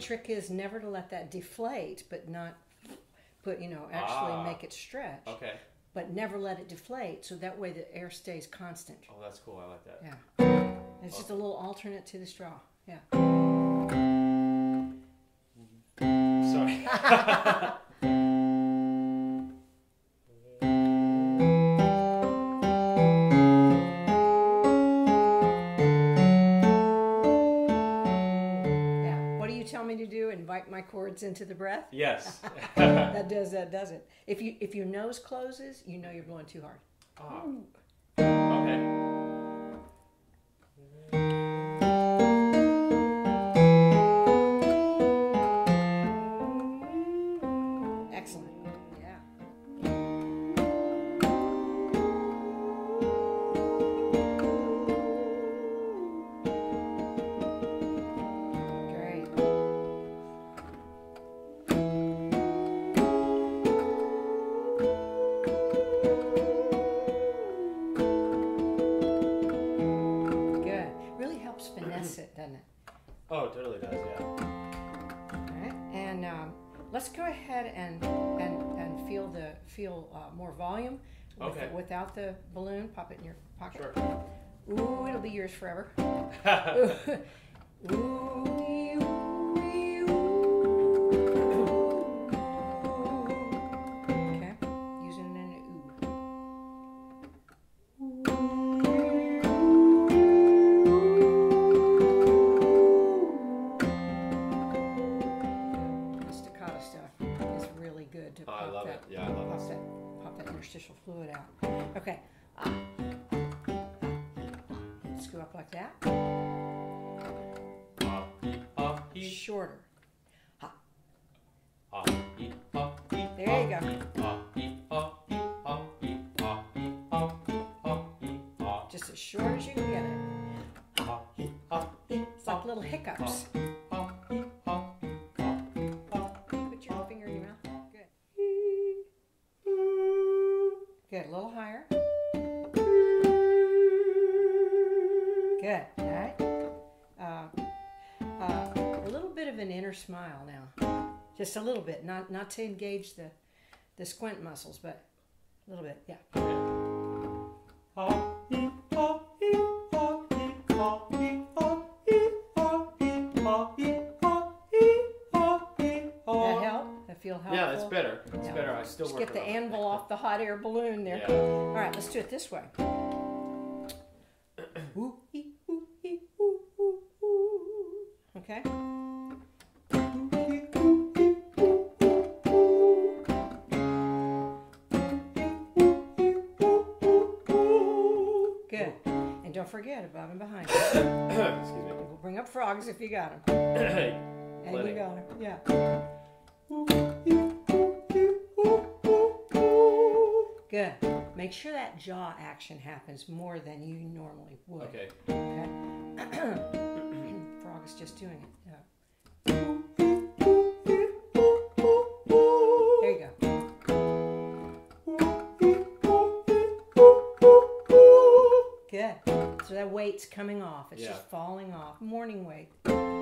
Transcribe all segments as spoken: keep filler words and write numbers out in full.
trick is never to let that deflate, but not put, you know, actually ah. make it stretch. Okay. But never let it deflate, so that way the air stays constant. Oh, that's cool. I like that. Yeah. It's just a little alternate to the straw. Yeah. Sorry. Tell me to do, invite my chords into the breath. Yes. That does that, does it? If you if your nose closes, you know you're blowing too hard. Oh. Okay. Excellent. Yeah. Finesse it, doesn't it? Oh, it totally does, yeah. All right, and um, let's go ahead and and and feel the feel uh, more volume. With Okay. The, without the balloon, pop it in your pocket. Sure. Ooh, it'll be yours forever. Ooh, ooh, ooh, ooh. Okay, using an ooh. Good to oh, pop I love that, it. Yeah, I love pop it. that, pop that interstitial fluid out. Okay, uh, let's go up like that. Ah, ee, ah, ee. Shorter. Ha. Ah, ee, ah, ee, There you go. ah, ee, ah, ee, ah, ee, ah, ee, ah, ee, ah, ee, ah. Just as short as you can get it. Ah, ee, ah, ee, It's like little hiccups. ah, ee, ah, Put your finger in your mouth. Good, a little higher. Good, all right. Uh, uh, a little bit of an inner smile now. Just a little bit, not not to engage the, the squint muscles, but a little bit, yeah. ah, ee, ah, ee, ah, ee, ah, ee, ah, ee, ah, ee, ah, ee, ah, ee, ah, ee, ah. That help? That feel helpful? Yeah, that's better. It's Yeah. better. I still Just work get the on it. anvil off the hot air balloon there. Yeah. All right, let's do it this way. Ooh, ee, ooh, ee, ooh, ooh, ooh. Okay? Good. And don't forget above and behind. Excuse me. We'll bring up frogs if you got them. And Plenty. you got them. Yeah. Good. Make sure that jaw action happens more than you normally would. Okay. Okay. Frog is just doing it. Yeah. There you go. Good. So that weight's coming off. It's Yeah. just falling off. Morning weight.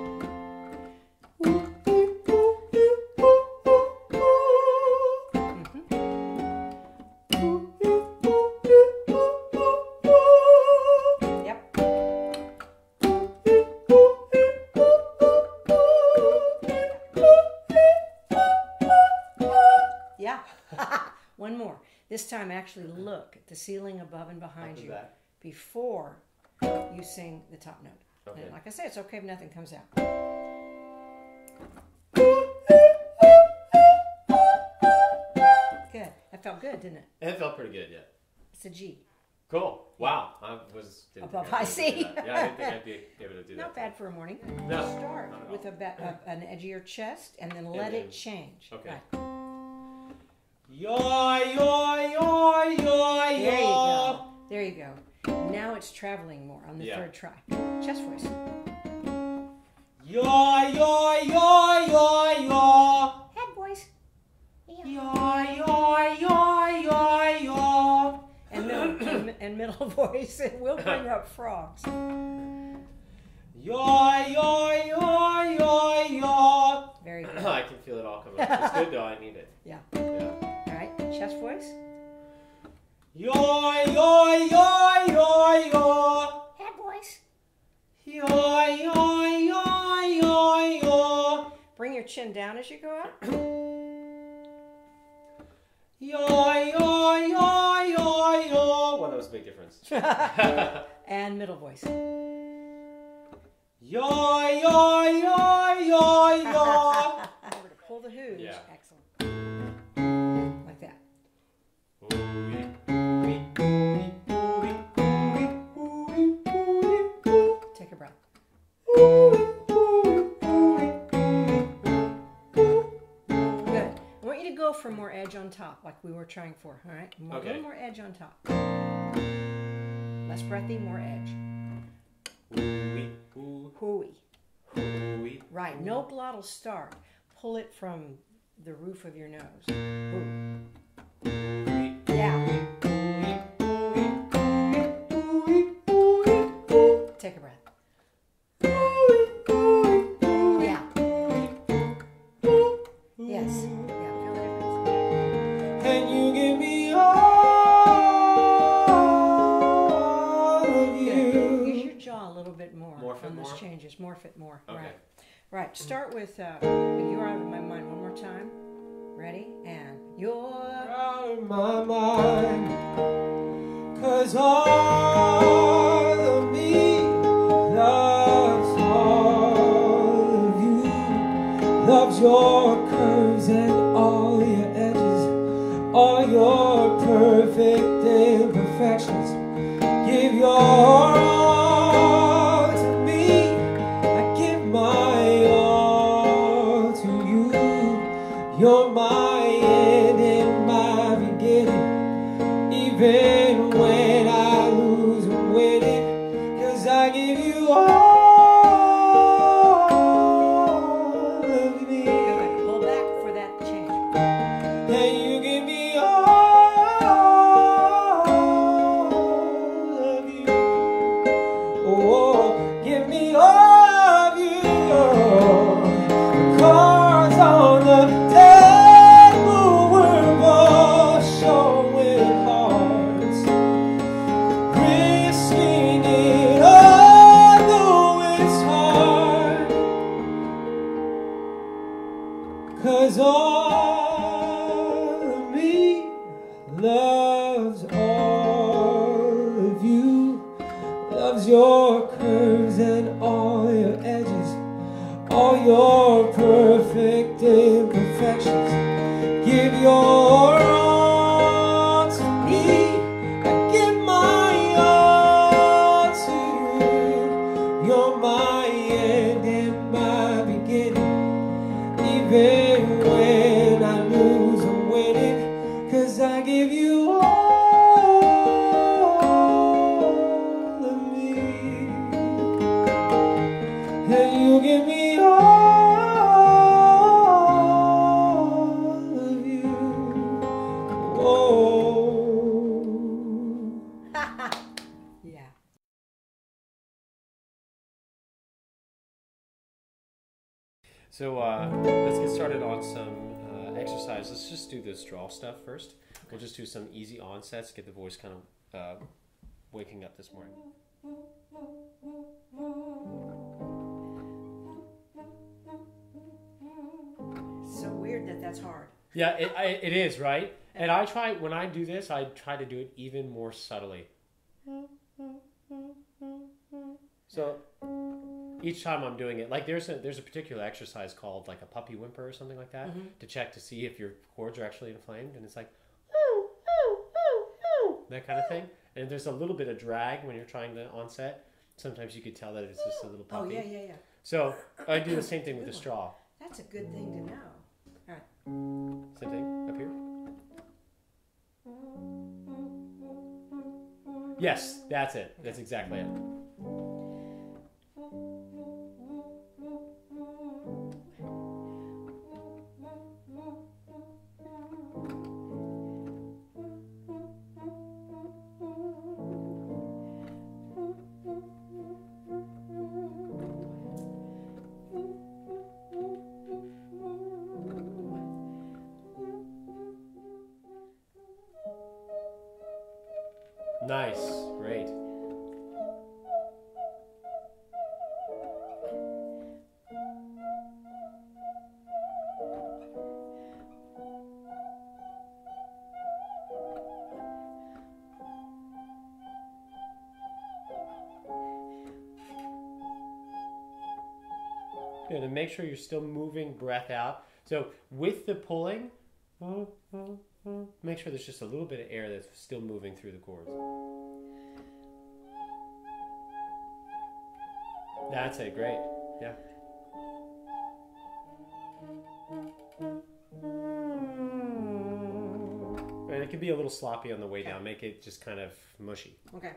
One more. This time actually look at the ceiling above and behind you That. before you sing the top note. Okay. And like I said, it's okay if nothing comes out. Good. That felt good, didn't it? It felt pretty good, yeah. It's a G. Cool. Wow. I was didn't Above think I'd high be able to C. do that. Yeah, I didn't think I'd be able to do that. Not bad for a morning. No, Start not at with all. a, be- a an edgier chest and then let then- it change. Okay. Right. Yo, yo, yo, yo, There you yo. go. There you go. Now it's traveling more on the Yeah. third try. Chest voice. Yo, yo, yo, yo, yo. Head voice. Yo, yo, yo, yo, yo. And middle, and, and middle voice. And we'll bring up frogs. Yo, yo, yo, yo, yo. I can feel it all coming up. It's good though. I need it. Yeah. Yeah. All right. Chest voice. Yo, yo, yo, yo, yo. Head voice. Yo, yo, yo, yo, yo. Bring your chin down as you go up. Yo, yo, yo, yo, yo. Well, that was a big difference. And middle voice. Yo, yo, yo, yo, yo. Remember to pull the hooch. Yeah. Excellent. Like that. Take a breath. Good. I want you to go for more edge on top, like we were trying for. All right. More, Okay. A little more edge on top. Less breathy, more edge. Ooh-wee, ooh, Hooey. ooh-wee. Right. No glottal start. Pull it from the roof of your nose. Ooh. Yeah. Take a breath. Yeah. Yes. Yeah. Feel the difference. Can you give me all of Good. you? Use your jaw a little bit more Morph it on those more? changes. Morph it more. Okay. Right. Right. Start with uh, "You're Out of My Mind" one more time. Ready? And you're. Out of my mind, 'cause all of me loves all of you, loves your curves and all your edges, all your perfect imperfections. Give your all to me, I give my all to you. You're my end and my beginning, even when I lose and win it, 'cause I give you all of me. Good. Pull back for that change. And you give me all of you. Oh, give me all of you. The cards on the table were both showing cards, risking it all, though it's hard. 'Cause all of me loves all of you, loves your curves and all your edges, all your perfect imperfections. Give your all to me, I give my all to you. You're my end and my beginning, even when I lose and win it, 'cause I give you all of me, and you give me all of you. Oh. Yeah. So uh, let's get started on some uh, exercise. Let's just do this draw stuff first. We'll just do some easy onsets, get the voice kind of uh, waking up this morning. So weird that that's hard. Yeah, it, I, it is, right? And I try, when I do this, I try to do it even more subtly. So each time I'm doing it, like there's a there's a particular exercise called like a puppy whimper or something like that, Mhm. to check to see if your chords are actually inflamed, and it's like that kind of thing. And there's a little bit of drag when you're trying to onset. Sometimes you could tell that it's just a little Oh puppy. yeah, yeah, yeah. So I do the same thing with the straw. That's a good thing to know. Same thing up here. Yes, that's it. That's exactly it. Nice. Great. Good, and make sure you're still moving breath out. So with the pulling, make sure there's just a little bit of air that's still moving through the cords. That's it, great. Yeah. And it can be a little sloppy on the way Okay. down. Make it just kind of mushy. Okay.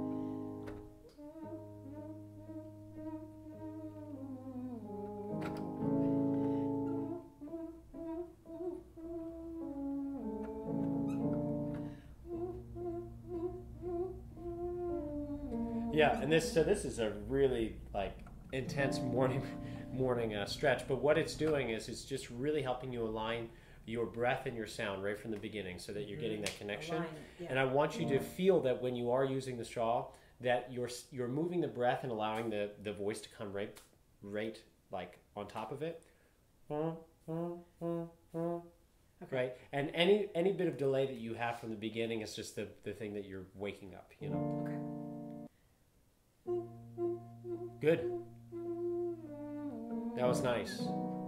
Yeah, and this so this is a really like intense morning morning uh, stretch. But what it's doing is it's just really helping you align your breath and your sound right from the beginning, so that you're getting that connection. Align, yeah. And I want you to feel that when you are using the straw, that you're you're moving the breath and allowing the the voice to come right right like on top of it. Okay. Right, and any any bit of delay that you have from the beginning is just the the thing that you're waking up. You know. Okay. Good. That was nice.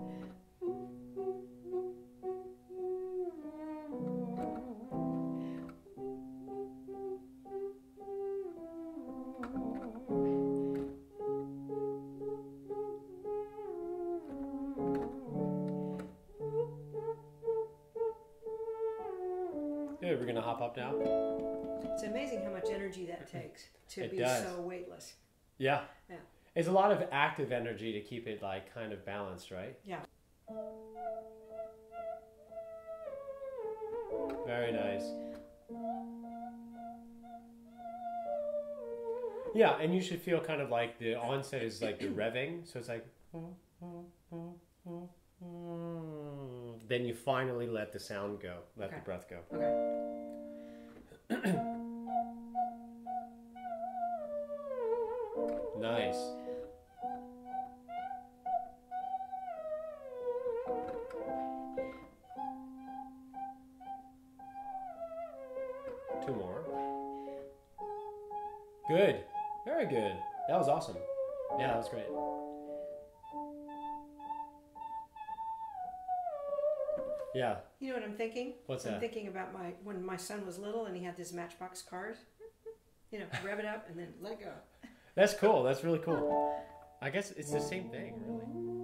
Good, we're gonna hop up now. It's amazing how much energy that takes to It be does. so weightless. Yeah. Yeah. It's a lot of active energy to keep it like kind of balanced, right? Yeah. Very nice. Yeah, and you should feel kind of like the onset is like the revving, so it's like then you finally let the sound go, let Okay. the breath go. Okay. Nice. Two more. Good. Very good. That was awesome. Yeah, that was great. Yeah. You know what I'm thinking? What's I'm that? thinking about my when my son was little and he had this Matchbox cars. You know, rev it up and then let it go. That's cool. That's really cool. I guess it's the same thing, really.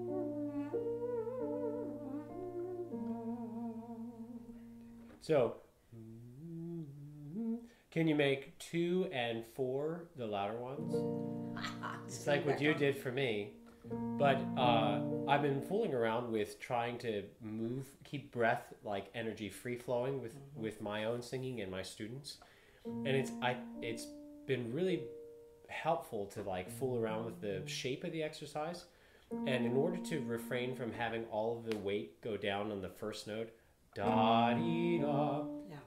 So, can you make two and four the louder ones? It's like what you did for me. But uh, I've been fooling around with trying to move, keep breath, like energy free flowing with, Mm-hmm. with my own singing and my students. And it's I it's been really helpful to like fool around with the shape of the exercise. And in order to refrain from having all of the weight go down on the first note, da dee da, Yeah.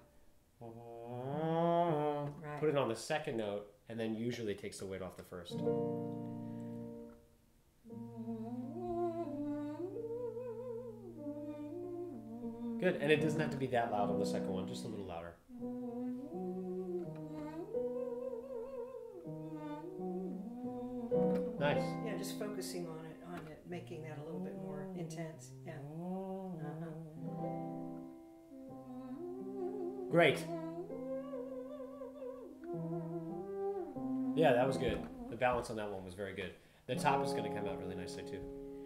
put it on the second note, and then usually takes the weight off the first. Good, and it doesn't have to be that loud on the second one, just a little louder. Nice. Yeah, just focusing on it, on it, making that a little bit more intense. Yeah. Uh-huh. Great. Yeah, that was good. The balance on that one was very good. The top is going to come out really nicely too.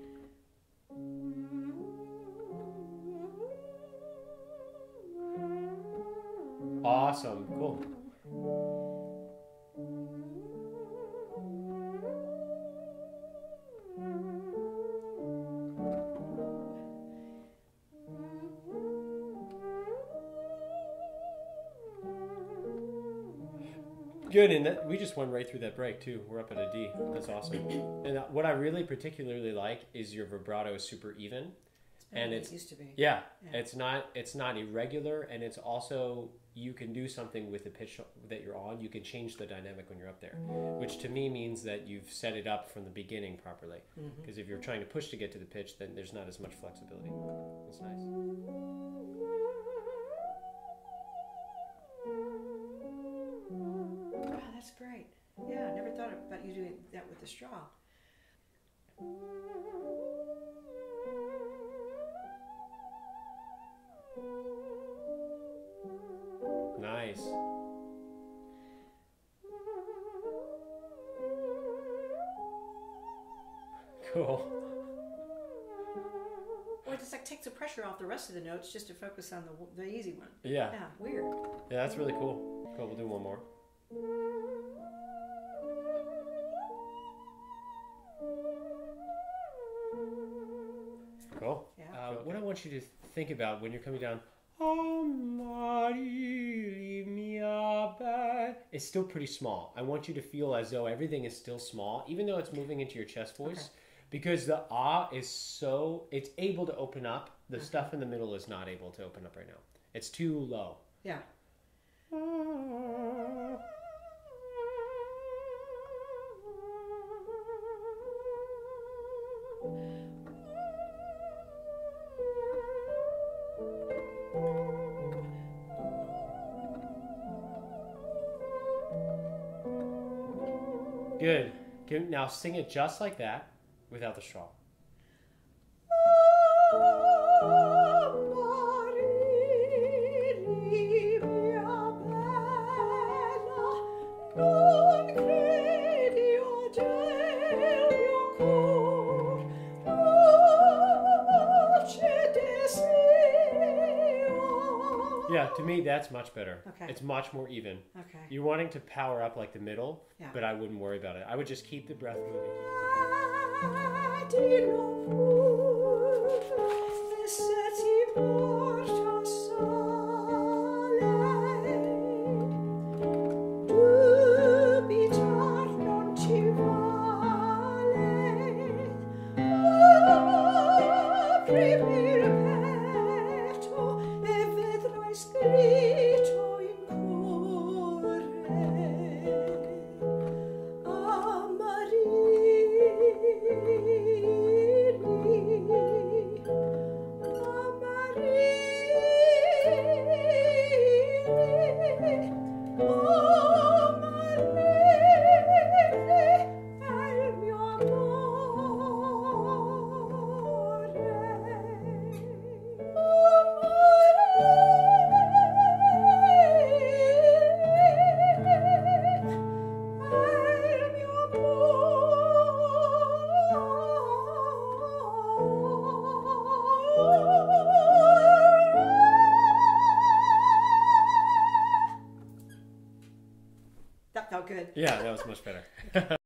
Awesome. Cool. Good, and that, we just went right through that break too. We're up at a D. That's awesome. And uh, what I really particularly like is your vibrato is super even, It's better and than it's it used to be. yeah, Yeah. it's not it's not irregular, and it's also you can do something with the pitch that you're on. You can change the dynamic when you're up there, which to me means that you've set it up from the beginning properly. Because mm-hmm. if you're trying to push to get to the pitch, then there's not as much flexibility. It's nice. Wow, that's great. Yeah, I never thought about you doing that with the straw. Nice. Cool. Or it just like takes the pressure off the rest of the notes just to focus on the the easy one. Yeah. Yeah, weird. Yeah, that's really cool. Cool, we'll do one more. Cool. Yeah. Uh, what I want you to think about when you're coming down, oh, Marie, leave me up. It's still pretty small. I want you to feel as though everything is still small, even though it's moving into your chest voice, okay. because the ah is so, it's able to open up. The okay. stuff in the middle is not able to open up right now. It's too low. Yeah. Good. Can, now sing it just like that without the straw. Yeah, to me that's much better. Okay. It's much more even. Okay. You're wanting to power up like the middle, yeah. but I wouldn't worry about it. I would just keep the breath moving. That felt good. Yeah, that was much better.